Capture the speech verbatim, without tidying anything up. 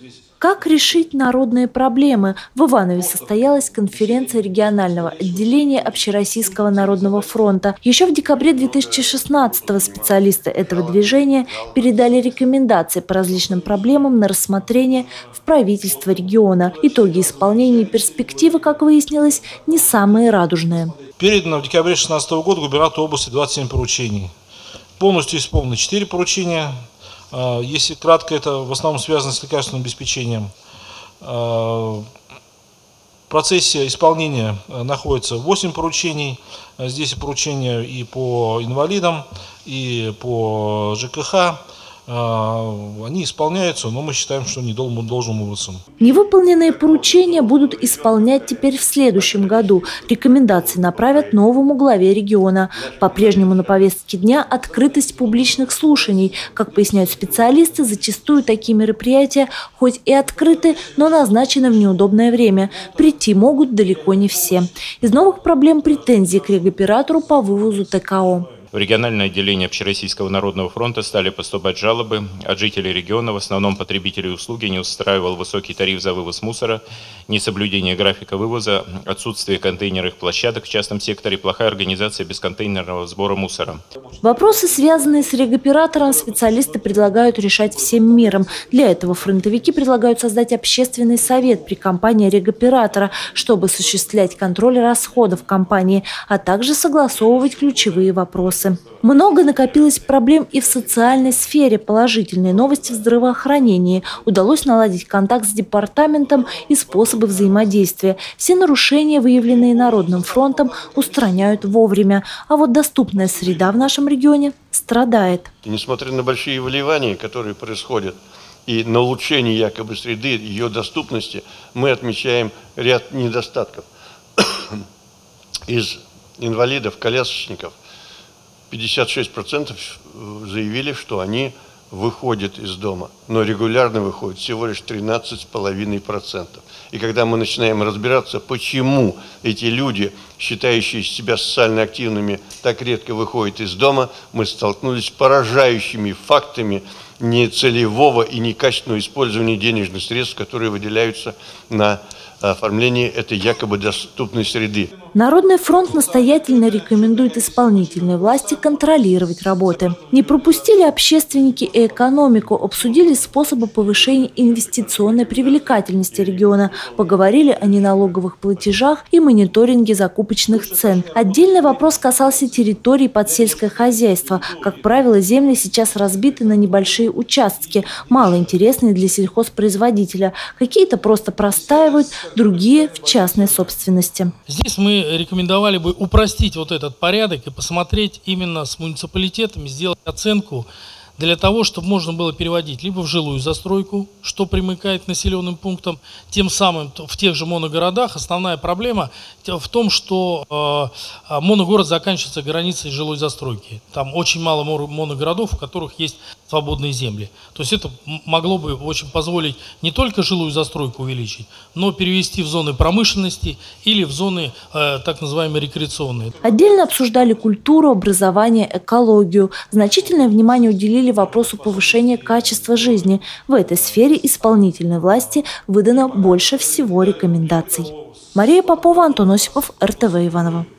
Как решить народные проблемы? В Иванове состоялась конференция регионального отделения Общероссийского народного фронта. Еще в декабре две тысячи шестнадцатого специалисты этого движения передали рекомендации по различным проблемам на рассмотрение в правительство региона. Итоги исполнения и перспективы, как выяснилось, не самые радужные. Передано в декабре две тысячи шестнадцатого года губернатору области двадцать семь поручений. Полностью исполнено четыре поручения. Если кратко, это в основном связано с лекарственным обеспечением. В процессе исполнения находится восемь поручений. Здесь поручения и по инвалидам, и по ЖКХ. Они исполняются, но мы считаем, что не должным образом. Невыполненные поручения будут исполнять теперь в следующем году. Рекомендации направят новому главе региона. По-прежнему на повестке дня открытость публичных слушаний. Как поясняют специалисты, зачастую такие мероприятия хоть и открыты, но назначены в неудобное время. Прийти могут далеко не все. Из новых проблем претензии к регоператору по вывозу ТКО. В региональное отделение Общероссийского народного фронта стали поступать жалобы от жителей региона, в основном потребителей услуги. Не устраивал высокий тариф за вывоз мусора, несоблюдение графика вывоза, отсутствие контейнерных площадок в частном секторе, плохая организация бесконтейнерного сбора мусора. Вопросы, связанные с регоператором, специалисты предлагают решать всем миром. Для этого фронтовики предлагают создать общественный совет при компании регоператора, чтобы осуществлять контроль расходов компании, а также согласовывать ключевые вопросы. Много накопилось проблем и в социальной сфере. Положительные новости в здравоохранении. Удалось наладить контакт с департаментом и способы взаимодействия. Все нарушения, выявленные Народным фронтом, устраняют вовремя. А вот доступная среда в нашем регионе страдает. Несмотря на большие вливания, которые происходят, и на улучшение якобы среды, ее доступности, мы отмечаем ряд недостатков. Из инвалидов, колясочников пятьдесят шесть процентов заявили, что они выходят из дома, но регулярно выходят всего лишь тринадцать целых пять десятых процента. И когда мы начинаем разбираться, почему эти люди, считающие себя социально активными, так редко выходят из дома, мы столкнулись с поражающими фактами нецелевого и некачественного использования денежных средств, которые выделяются на оформление этой якобы доступной среды. Народный фронт настоятельно рекомендует исполнительной власти контролировать работы. Не пропустили общественники и экономику, обсудили способы повышения инвестиционной привлекательности региона, поговорили о неналоговых платежах и мониторинге закупочных цен. Отдельный вопрос касался территорий под сельское хозяйство. Как правило, земли сейчас разбиты на небольшие участки, малоинтересные для сельхозпроизводителя. Какие-то просто простаивают, другие в частной собственности. Здесь мы рекомендовали бы упростить вот этот порядок и посмотреть именно с муниципалитетами, сделать оценку для того, чтобы можно было переводить либо в жилую застройку, что примыкает к населенным пунктам, тем самым в тех же моногородах основная проблема в том, что э, моногород заканчивается границей жилой застройки. Там очень мало моногородов, у которых есть свободные земли. То есть это могло бы очень позволить не только жилую застройку увеличить, но перевести в зоны промышленности или в зоны э, так называемые рекреационные. Отдельно обсуждали культуру, образование, экологию. Значительное внимание уделили вопросу повышения качества жизни. В этой сфере исполнительной власти выдано больше всего рекомендаций. Мария Попова, Антон Осипов, эр тэ вэ Иваново.